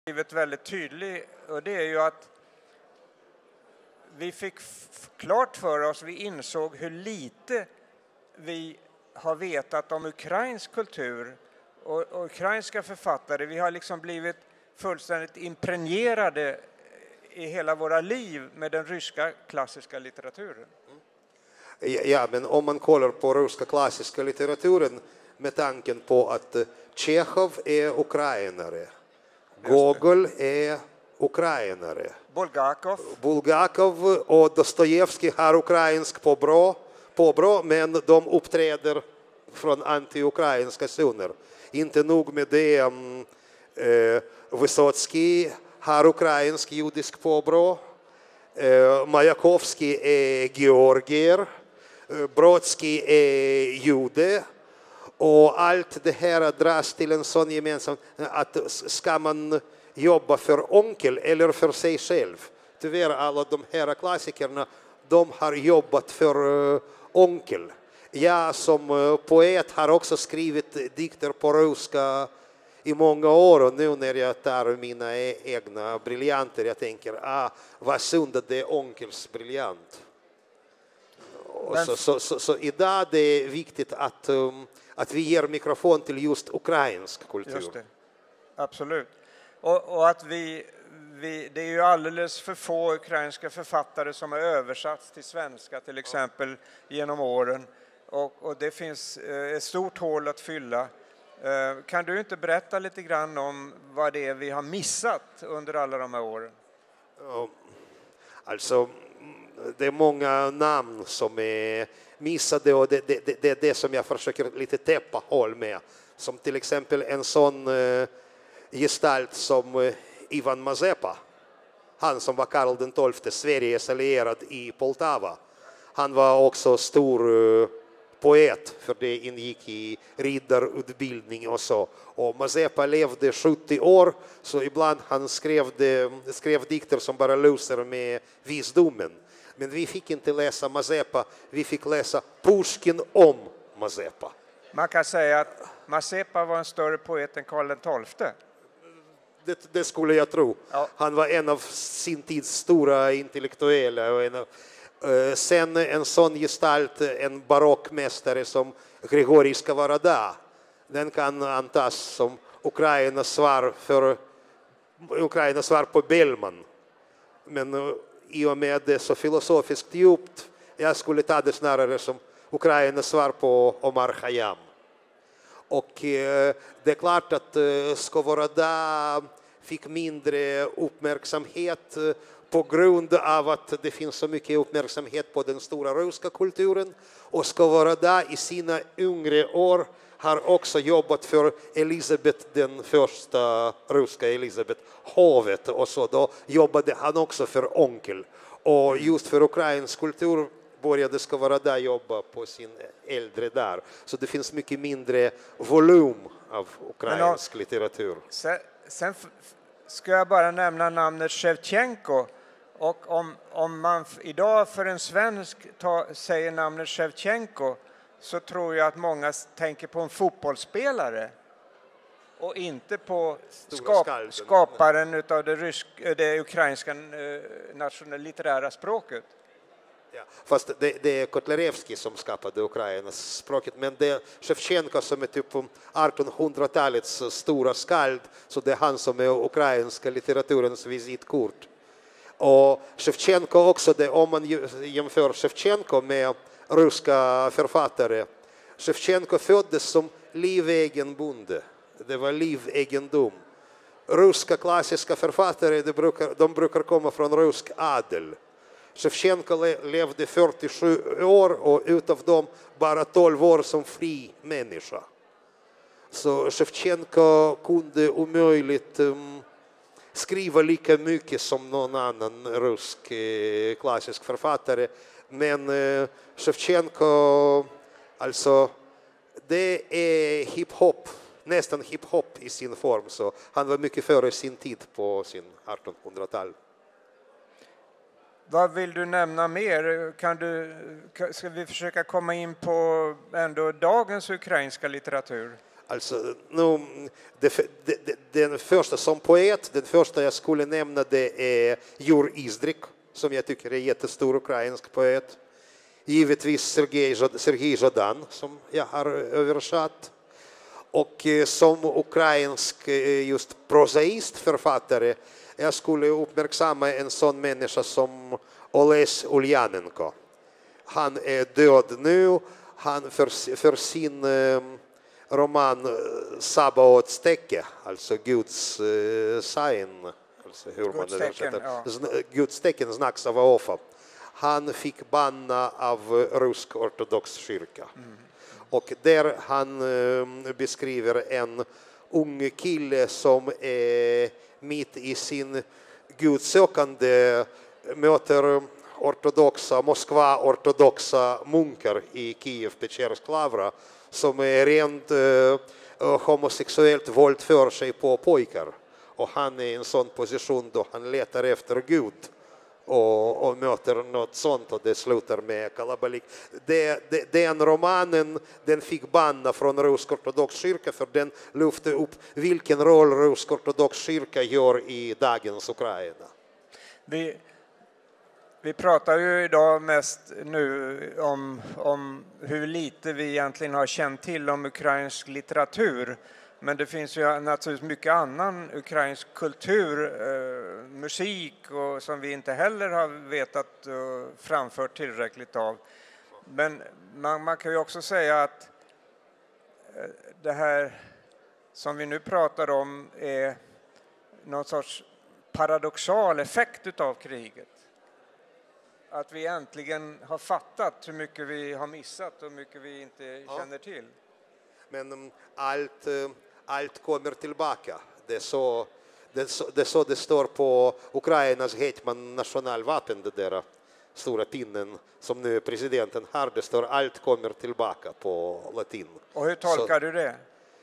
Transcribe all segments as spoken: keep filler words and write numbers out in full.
blivit väldigt tydlig, och det är ju att vi fick klart för oss, vi insåg hur lite vi har vetat om ukrainsk kultur och, och ukrainska författare. Vi har liksom blivit fullständigt impregnerade i hela våra liv med den ryska klassiska litteraturen. Ja, men om man kollar på ryska klassiska litteraturen med tanken på att Tjechov är ukrainare, Gogol är ukrainare, Bulgakov. Bulgakov och Dostojevskij har ukrainsk påbrå, påbrå, men de uppträder från anti-ukrainska zoner. Inte nog med det, eh, Vysotskij har ukrainsk judisk påbrå, eh, Majakovskij är georgier, eh, Brodskij är jude. Och allt det här dras till en sån gemensam, att ska man jobba för onkel eller för sig själv. Tyvärr alla de här klassikerna, de har jobbat för uh, onkel. Jag som uh, poet har också skrivit dikter på ryska i många år, och nu när jag tar mina egna briljanter, jag tänker, ah, vad synd att det är onkels briljant. Men... Så, så, så, så idag det är viktigt att, um, att vi ger mikrofon till just ukrainsk kultur. Just det. Absolut. Och, och att vi, vi, det är ju alldeles för få ukrainska författare som har översatts till svenska till exempel genom åren. Och, och det finns eh, ett stort hål att fylla. Eh, kan du inte berätta lite grann om vad det är vi har missat under alla de här åren? Alltså, det är många namn som är missade, och det, det, det, det är det som jag försöker lite täppa hål med. Som till exempel en sån eh, gestalt som eh, Ivan Mazepa. Han som var Karl den tolfte, Sveriges allierad i Poltava. Han var också stor eh, poet, för det ingick i riddarutbildning och så. Och Mazepa levde sjuttio år, så ibland han skrev, det, skrev dikter som bara lyser med visdomen. Men vi fick inte läsa Mazepa, vi fick läsa Pushkin om Mazepa. Man kan säga att Mazepa var en större poet än Karl den tolfte. Det, det skulle jag tro. Ja. Han var en av sin tids stora intellektuella. Och en av, uh, sen en sån gestalt, en barockmästare som Grigorij Skovoroda. Den kan antas som Ukrainas svar, för, Ukrainas svar på Bellman. Men uh, i och med det så filosofiskt djupt, jag skulle ta det snarare som Ukrainas svar på Omar Khayyam. Och eh, det är klart att eh, Skovoroda fick mindre uppmärksamhet eh, på grund av att det finns så mycket uppmärksamhet på den stora ryska kulturen. Och Skovoroda i sina yngre år har också jobbat för Elisabeth den första, ryska Elisabeth, hovet, och så då jobbade han också för onkel. Och just för ukrainsk kultur började Skovoroda jobba på sin äldre där. Så det finns mycket mindre volym av ukrainsk litteratur. Sen, sen ska jag bara nämna namnet Shevchenko. Och om, om man idag för en svensk ta, säger namnet Shevchenko, så tror jag att många tänker på en fotbollsspelare och inte på skap, skaparen av det, rysk, det ukrainska nationella litterära språket. Ja, fast det, det är Kotlarevskij som skapade Ukrainas språket, men det är Shevchenko som är typ artonhundratalets stora skald, så det är han som är ukrainska litteraturens visitkort. Och Shevchenko också, det, om man jämför Shevchenko med ryska författare, Shevchenko föddes som livegen bonde, det var livegendom. Ryska klassiska författare, de brukar, de brukar komma från rysk adel. Shevchenko levde fyrtiosju år, och utav dem bara tolv år som fri människa. Så Shevchenko kunde omöjligt um, skriva lika mycket som någon annan rysk eh, klassisk författare. Men eh, Shevchenko, alltså, det är hiphop, nästan hiphop i sin form. Så han var mycket före sin tid på sin artonhundratal. Vad vill du nämna mer? Kan du, ska vi försöka komma in på ändå dagens ukrainska litteratur? Alltså, nu, det, det, det, den första som poet, den första jag skulle nämna det är Jur Izdrik, som jag tycker är en jättestor ukrainsk poet. Givetvis Sergej, Sergej Zhadan, som jag har översatt. Och som ukrainsk just prosaist författare, jag skulle uppmärksamma en sån människa som Oles Ulyanenko. Han är död nu. Han för, för sin roman Sabaots tecken, alltså Guds uh, sign, alltså hur man översätter, ja. Guds tecken, Znaksawaofa. Han fick banna av rysk ortodox kyrka. Mm. Och där han uh, beskriver en ung kille som är mitt i sin gudsökande möter ortodoxa, Moskva-ortodoxa munkar i Kiev, Petschersklavra, som är rent uh, homosexuellt våld för sig på pojkar. Och han är i en sån position då han letar efter Gud och, och möter något sånt, och det slutar med kalabalik. Det, det, den romanen den fick banna från rysk-ortodox kyrka, för den lyfte upp vilken roll rysk-ortodox kyrka gör i dagens Ukraina. Vi, vi pratar ju idag mest nu om, om hur lite vi egentligen har känt till om ukrainsk litteratur. Men det finns ju naturligtvis mycket annan ukrainsk kultur, eh, musik och som vi inte heller har vetat och framfört tillräckligt av. Men man, man kan ju också säga att eh, det här som vi nu pratar om är någon sorts paradoxal effekt utav kriget. Att vi äntligen har fattat hur mycket vi har missat och hur mycket vi inte ja. känner till. Men um, allt... Uh... Allt kommer tillbaka. Det är, så, det, är så, det är så det står på Ukrainas hetman nationalvapen, det där stora pinnen som nu presidenten har. Det står allt kommer tillbaka på latin. Och hur tolkar så, du det?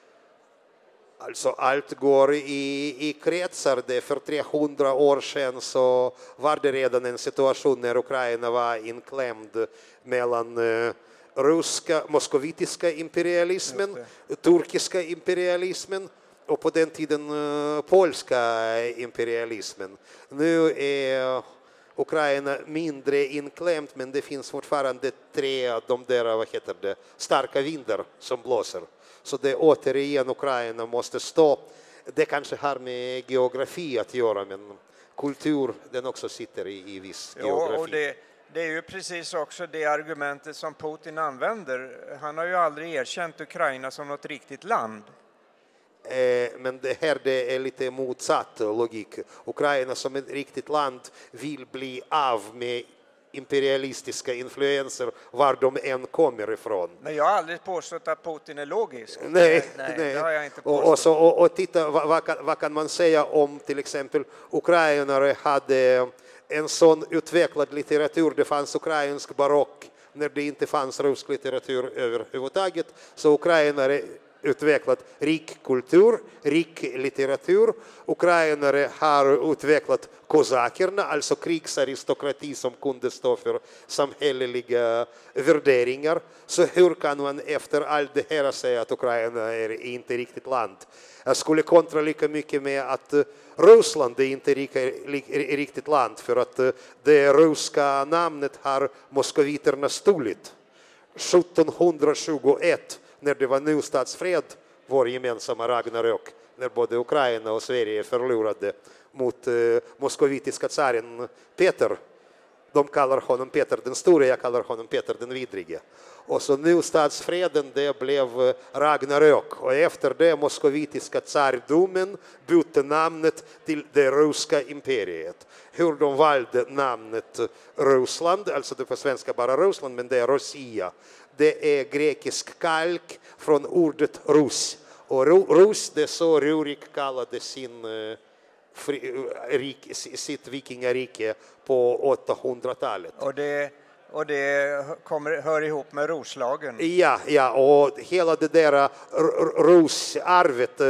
Alltså allt går i, i kretsar. Det för trehundra år sedan så var det redan en situation när Ukraina var inklämd mellan uh, ryska, moskovitiska imperialismen, turkiska imperialismen och på den tiden uh, polska imperialismen. Nu är Ukraina mindre inklämt, men det finns fortfarande tre de där, vad heter det, starka vindar som blåser. Så det återigen Ukraina måste stå. Det kanske har med geografi att göra, men kultur den också sitter i, i viss ja, geografi. Och det... Det är ju precis också det argumentet som Putin använder. Han har ju aldrig erkänt Ukraina som något riktigt land. Eh, men det här det är lite motsatt logik. Ukraina som ett riktigt land vill bli av med imperialistiska influenser var de än kommer ifrån. Men jag har aldrig påstått att Putin är logisk. Nej, nej, nej. Det har jag inte påstått. Och, och, så, och, och titta, vad, vad, kan, vad kan man säga om till exempel ukrainare hade en sån utvecklad litteratur. Det fanns ukrainsk barock när det inte fanns rysk litteratur överhuvudtaget. Så ukrainare utvecklat rik kultur, rik litteratur. Ukrainare har utvecklat kosakerna, alltså krigsaristokrati som kunde stå för samhälleliga värderingar. Så hur kan man efter allt det här säga att Ukraina är inte riktigt land? Jag skulle kontra lika mycket med att Ryssland är inte riktigt land, för att det ryska namnet har moskoviterna stulit. sjuttonhundratjugoett, när det var ny statsfred, vår gemensamma Ragnarök, när både Ukraina och Sverige förlorade mot eh, moskovitiska tsaren Peter. De kallar honom Peter den store, jag kallar honom Peter den vidrige. Och så nu statsfreden, det blev Ragnarök. Och efter det moskovitiska tsardomen bytte namnet till det ryska imperiet. Hur de valde namnet Ryssland, alltså det på svenska bara Ryssland, men det är Russia. Det är grekisk kalk från ordet Rus. Och Rus, det är så Rurik kallade sin, fri, rik, sitt vikingarike på åttahundratalet. Och det, Och det kommer, hör ihop med Roslagen. Ja, ja, och hela det där rosarvet,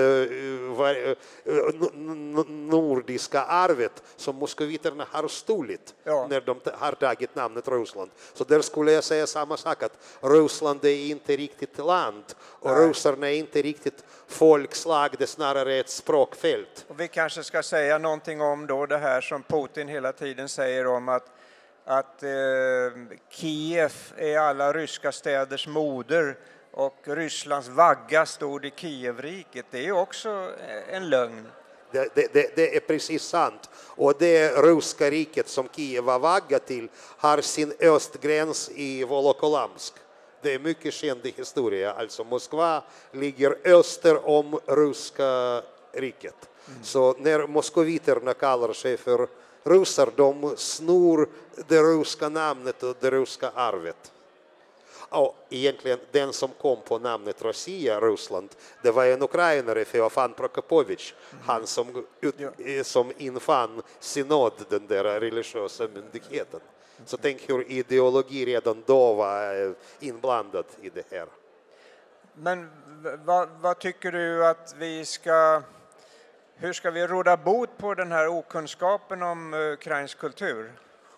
nordiska arvet som moskoviterna har stulit ja. när de har tagit namnet Ryssland. Så där skulle jag säga samma sak, att Ryssland är inte riktigt land och ryssarna är inte riktigt folkslag, det är snarare ett språkfält. Och vi kanske ska säga någonting om då det här som Putin hela tiden säger om att att eh, Kiev är alla ryska städers moder och Rysslands vagga stod i Kievriket. Det är ju också en lögn. Det, det, det är precis sant. Och det ryska riket som Kiev var vagga till har sin östgräns i Volokolamsk. Det är mycket känd historia. Alltså Moskva ligger öster om ryska riket. Mm. Så när moskoviterna kallar sig för ryssar, de snor det ryska namnet och det ryska arvet. Och egentligen den som kom på namnet Russia, Ryssland, det var en ukrainare, Feofan Prokopovich, mm. han som, ut, ja. som infann synod, den där religiösa myndigheten. Mm. Så tänk hur ideologi redan då var inblandad i det här. Men vad, vad tycker du att vi ska... Hur ska vi råda bot på den här okunskapen om ukrainsk kultur?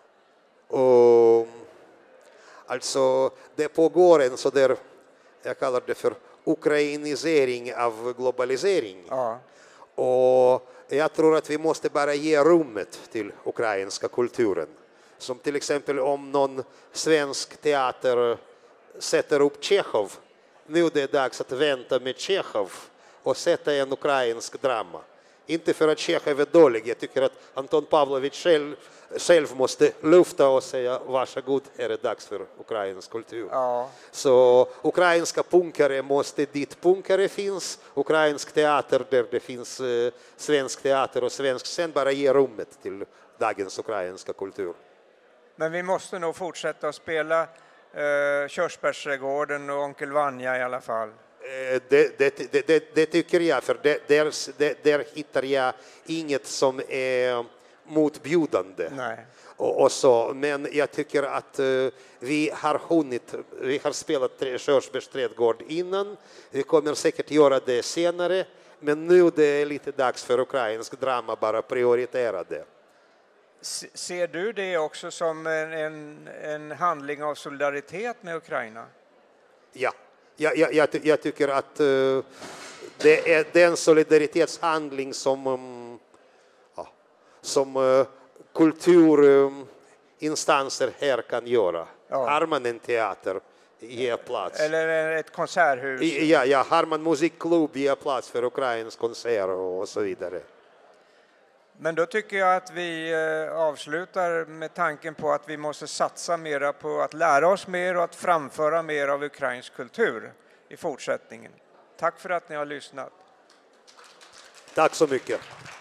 Och, alltså, det pågår en så där, jag kallar det för ukrainisering av globalisering. Ja. Och jag tror att vi måste bara ge rummet till ukrainska kulturen. Som till exempel om någon svensk teater sätter upp Tjechov. Nu är det dags att vänta med Tjechov och sätta en ukrainsk drama. Inte för att Tjechov är dålig. Jag tycker att Anton Pavlovich själv, själv måste lufta och säga varsågod, är det dags för ukrainsk kultur. Ja. Så ukrainska punkare måste dit punkare finns. Ukrainsk teater där det finns eh, svensk teater och svensk scen, bara ge rummet till dagens ukrainska kultur. Men vi måste nog fortsätta att spela eh, Körsbärsträdgården och Onkel Vanja i alla fall. Det, det, det, det, det tycker jag, för det, där, det, där hittar jag inget som är motbjudande. Nej. Och, och så. Men jag tycker att uh, vi har hunnit, vi har spelat Körsbärsträdgård innan, vi kommer säkert göra det senare, men nu det är lite dags för ukrainsk drama, bara prioritera det. Ser du det också som en, en, en handling av solidaritet med Ukraina? Ja. Jag, jag, jag, jag tycker att uh, det är den solidaritetshandling som, um, ja, som uh, kulturinstanser um, här kan göra. Ja. Har man en teater, ge plats. Eller ett konserthus. Ja, ja, har man musikklubb, ge plats för ukrainsk konsert och så vidare. Men då tycker jag att vi avslutar med tanken på att vi måste satsa mera på att lära oss mer och att framföra mer av ukrainsk kultur i fortsättningen. Tack för att ni har lyssnat. Tack så mycket.